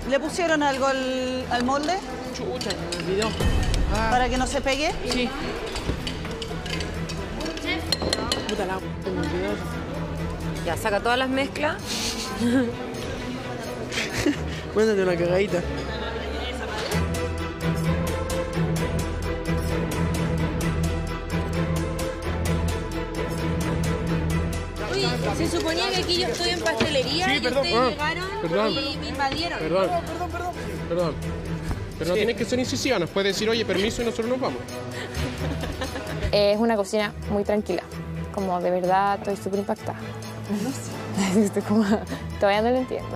¿Le pusieron algo al molde? Chucha, me olvidó. ¿Para que no se pegue? Sí. Puta la... me olvidó. Ya, saca todas las mezclas. Mándate una cagadita. Uy, se suponía que aquí yo estoy en pastelería y ustedes llegaron y me invadieron. Perdón. Pero no tienes que ser incisiva, nos puedes decir, oye, permiso y nosotros nos vamos. Es una cocina muy tranquila. Como de verdad estoy súper impactada. Estoy como... Todavía no lo entiendo.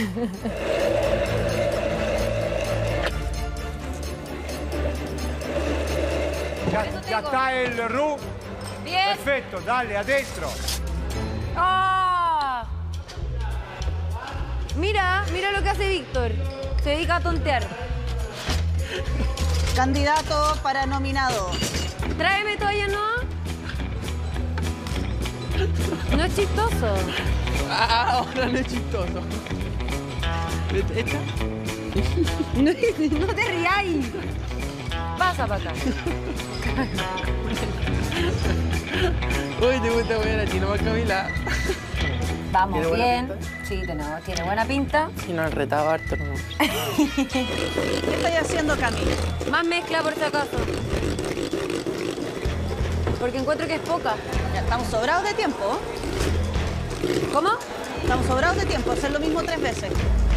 Ya está el roux. Bien. Perfecto, dale, adentro. ¡Ah! Mira lo que hace Víctor. Se dedica a tontear. Candidato para nominado. Tráeme toalla, ¿no? No es chistoso. Ahora no es chistoso. ¿Esta? No te ríais. Pasa para acá. Uy, te gusta ver a Chino Camila. Vamos bien. Sí, tiene buena pinta. Y no han retado harto, ¿no? ¿Qué estáis haciendo, Camila? Más mezcla por si acaso. Porque encuentro que es poca. Ya, estamos sobrados de tiempo. ¿Cómo? Estamos sobrados de tiempo, hacer lo mismo 3 veces.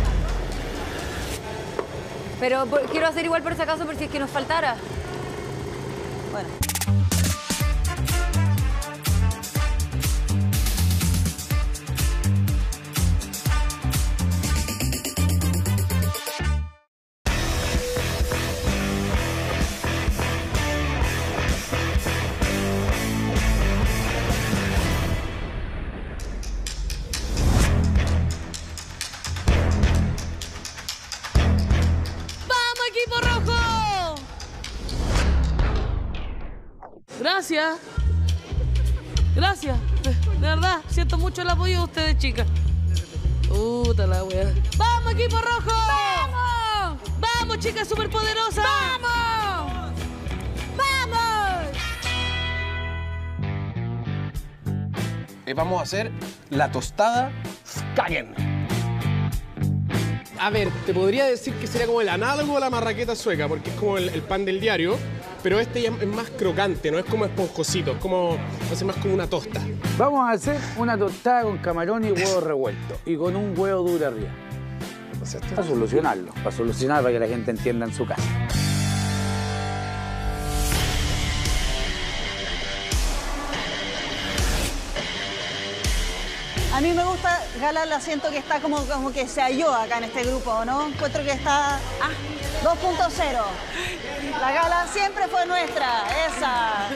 Pero quiero hacer igual por si acaso por si es que nos faltara. Bueno. ¡Equipo rojo! Gracias. Gracias. De verdad, siento mucho el apoyo de ustedes, chicas. Puta la wea. ¡Vamos, equipo rojo! ¡Vamos! ¡Vamos, chicas superpoderosas! ¡Vamos! ¡Vamos! Vamos a hacer la tostada Skagen. A ver, te podría decir que sería como el análogo a la marraqueta sueca, porque es como el pan del diario, pero este ya es más crocante, no es como esponjosito, es como, hace más como una tosta. Vamos a hacer una tostada con camarón y huevo revuelto y con un huevo duro arriba. Para solucionarlo, para que la gente entienda en su casa. A mí me gusta, Gala, la siento que está como que se halló acá en este grupo, ¿no? Encuentro que está 2.0. La Gala siempre fue nuestra, esa.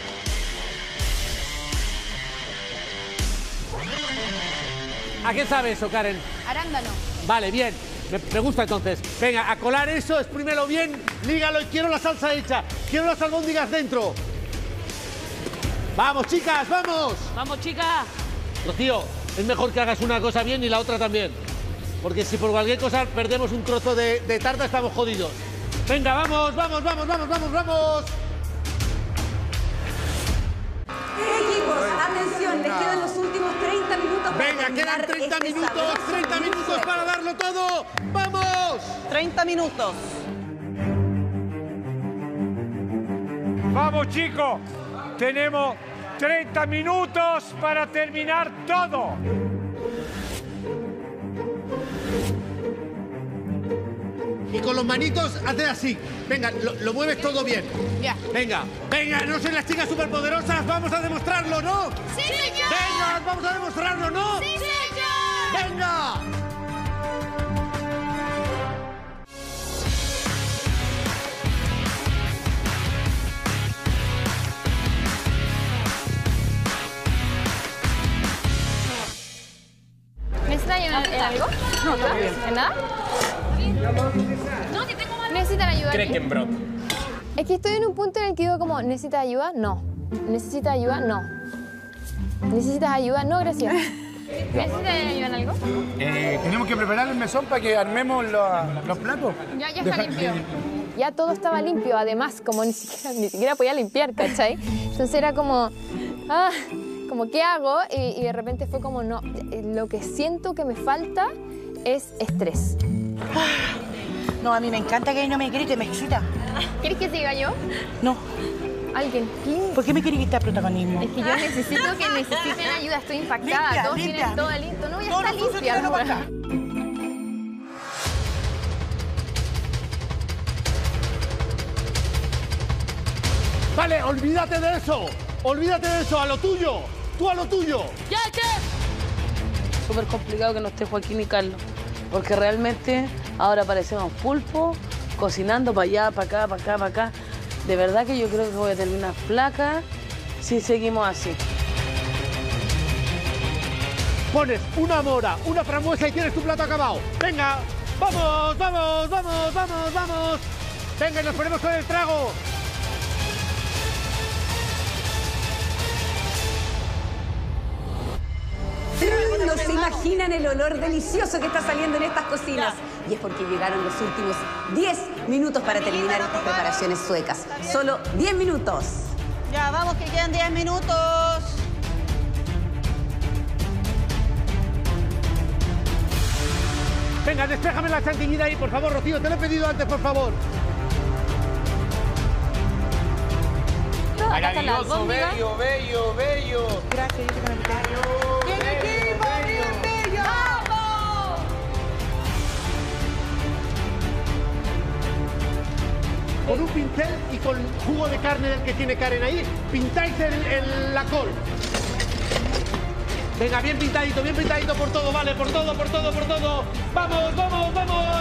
¿A qué sabe eso, Karen? Arándano. Vale, bien. Me gusta entonces. Venga, a colar eso, exprímelo bien, lígalo y quiero la salsa hecha. Quiero las albóndigas dentro. ¡Vamos, chicas, vamos! ¡Vamos, chicas! Rocío, es mejor que hagas una cosa bien y la otra también. Porque si por cualquier cosa perdemos un trozo de tarta, estamos jodidos. Venga, vamos, vamos, vamos, vamos, vamos, vamos. Equipos, atención, les quedan los últimos 30 minutos para Venga, quedan 30 este minutos, sabroso 30 minutos para darlo todo. ¡Vamos! 30 minutos. Vamos, chicos. Tenemos 30 minutos para terminar todo. Y con los manitos, haces así. Venga, lo mueves todo bien. Ya. Venga, venga, no sois las chicas superpoderosas, vamos a demostrarlo, ¿no? ¡Sí, señor! Venga, vamos a demostrarlo, ¿no? ¡Sí, señor! ¡Venga! ¿Necesitan ayuda en algo? No, está bien. ¿En nada? No, si tengo más. ¿Necesitan ayuda? Kreckenbrot. Es que estoy en un punto en el que digo como, ¿necesitas ayuda? No. ¿Necesitas ayuda? No. ¿Necesitas ayuda? No, gracias. ¿Necesitan ayuda en algo? Tenemos que preparar el mesón para que armemos los platos. Ya está limpio. Ya todo estaba limpio, además, como ni siquiera podía limpiar, ¿cachai? Entonces era como, como ¿qué hago? Y de repente fue como, no, lo que siento que me falta es estrés. No, a mí me encanta que no me grite, me excita. ¿Quieres que siga yo? No. ¿Alguien? ¿Por qué me quiere quitar protagonismo? Es que yo necesito que necesiten ayuda, estoy impactada. Limpia, Todos limpia. tienen todo listo. No voy a No, estar no, limpia tíralo para ahora. acá. Vale, olvídate de eso. Olvídate de eso, a lo tuyo. Tú a lo tuyo. ¡Ya, chef! Súper complicado que no esté Joaquín y Carlos. Porque realmente ahora parecemos pulpo, cocinando para allá, para acá, para acá, para acá. De verdad que yo creo que voy a terminar flaca si seguimos así. Pones una mora, una frambuesa y tienes tu plato acabado. Venga, vamos, vamos, vamos, vamos, vamos. Venga, y nos ponemos con el trago. No se imaginan el olor delicioso que está saliendo en estas cocinas. Y es porque llegaron los últimos 10 minutos para terminar estas preparaciones suecas. Solo 10 minutos. Ya, vamos, que quedan 10 minutos. Venga, despéjame la chantilly ahí, por favor, Rocío. Te lo he pedido antes, por favor. Maravilloso, bello, bello, bello. Gracias, yo te conecté. ¡Bien equipo, bien bello! ¡Vamos! Con un pincel y con jugo de carne del que tiene Karen ahí, pintáis la col. Venga, bien pintadito por todo, vale, por todo, por todo, por todo. ¡Vamos, vamos, vamos!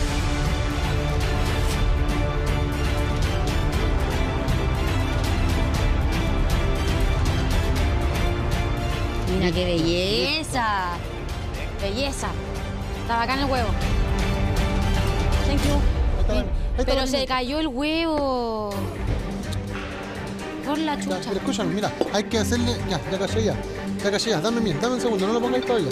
Mira qué belleza. Belleza. Está bacán el huevo. Thank you. Pero se cayó el huevo. Por la chucha. Pero escúchame, mira, hay que hacerle... Ya caché ya. Ya caché ya. Dame un segundo, no lo pongáis todavía.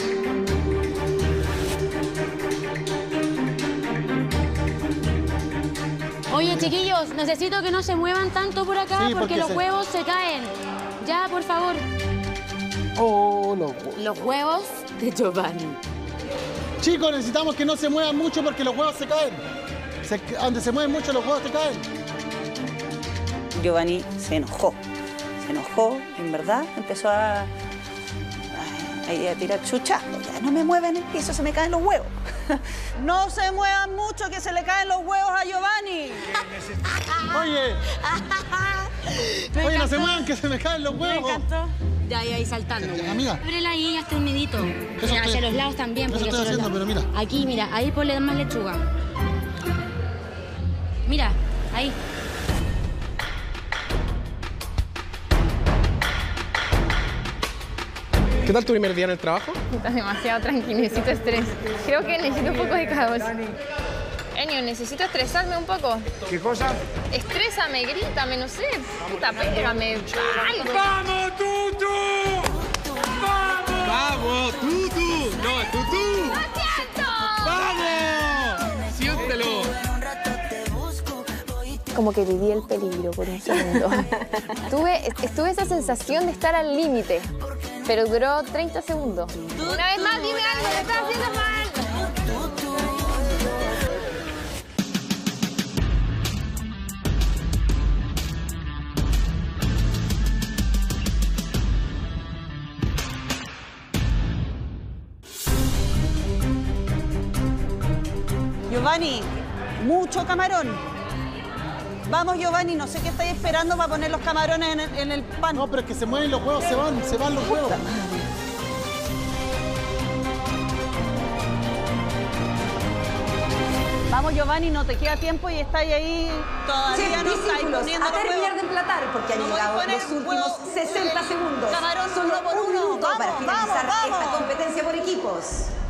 Oye, chiquillos, necesito que no se muevan tanto por acá porque los huevos se caen. Ya, por favor. Oh, Los huevos de Giovanni. Chicos, necesitamos que no se muevan mucho porque los huevos se caen. Donde se mueven mucho los huevos se caen. Giovanni se enojó, en verdad, empezó a tirar chucha. Ya no me mueven el piso, se me caen los huevos. No se muevan mucho, que se le caen los huevos a Giovanni. Oye, no se muevan, que se me caen los huevos. Me encantó. Ya, ahí saltando. Amiga. Ábrela ahí, ya está el medito. Eso Hacia los lados también. Eso estoy haciendo, pero mira. Aquí, mira, ahí ponle más lechuga. Mira, ahí. ¿Qué tal tu primer día en el trabajo? Está demasiado tranquilo, necesito estrés. Creo que necesito un poco de caos. Enio, necesito estresarme un poco. ¿Qué cosa? Estrésame, grítame, no sé. Puta, pégame. Algo. ¡Vamos, Tutu! ¡Vamos! ¡Vamos, Tutu! ¡No, es Tutu! ¡Lo siento! ¡Vamos! ¡Siéntelo! Como que viví el peligro por un segundo. Tuve esa sensación de estar al límite, pero duró 30 segundos. Una vez más, dime algo, me estás haciendo mal. Giovanni, mucho camarón. Vamos, Giovanni, no sé qué estáis esperando para poner los camarones en el pan. No, pero es que se mueven los huevos, se van los huevos. Vamos, Giovanni, no te queda tiempo y estáis ahí todavía no estáis Discípulos, poniendo a los terminar huevos. de emplatar porque han No llegado voy a poner los últimos huevo, 60 segundos. camarón Solo uno por un uno. minuto para Vamos, finalizar vamos, esta vamos. competencia por equipos.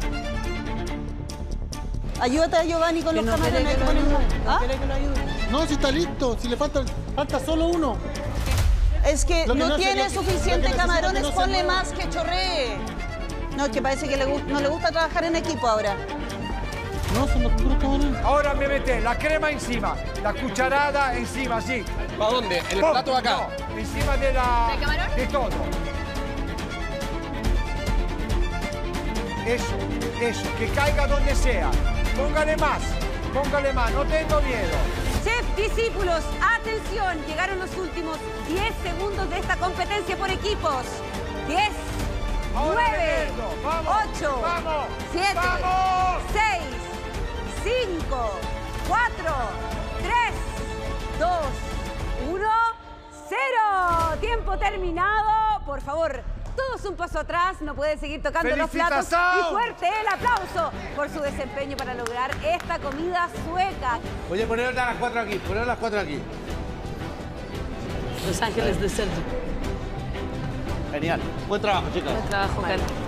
Ayúdate a Giovanni con los camarones. ¿Ah? No, si está listo, si le falta solo uno. Es que Lo que no no tiene sería- lo suficiente que necesita camarones, que no se ponle mueva. más que chorree. No, es que parece que no le gusta trabajar en equipo ahora. No, son los puros camarones. Ahora me metes la crema encima, la cucharada encima, sí. ¿Para dónde? ¿En el ¡Pum! plato de acá? No, encima de la... ¿De camarón? De todo. Eso, que caiga donde sea. Póngale más, no tengo miedo. Chef, discípulos, atención, llegaron los últimos 10 segundos de esta competencia por equipos. 10, Ahora 9, Leonardo, vamos, 8, vamos, 7, vamos. 6, 5, 4, 3, 2, 1, 0. Tiempo terminado. Por favor, todos un paso atrás. No pueden seguir tocando los platos. Y fuerte el aplauso por su desempeño para lograr esta comida sueca. Oye, poneros las 4 aquí, poneros las 4 aquí. Los Ángeles de Cerdo. Genial. Buen trabajo, chicas. Buen trabajo, Carlos.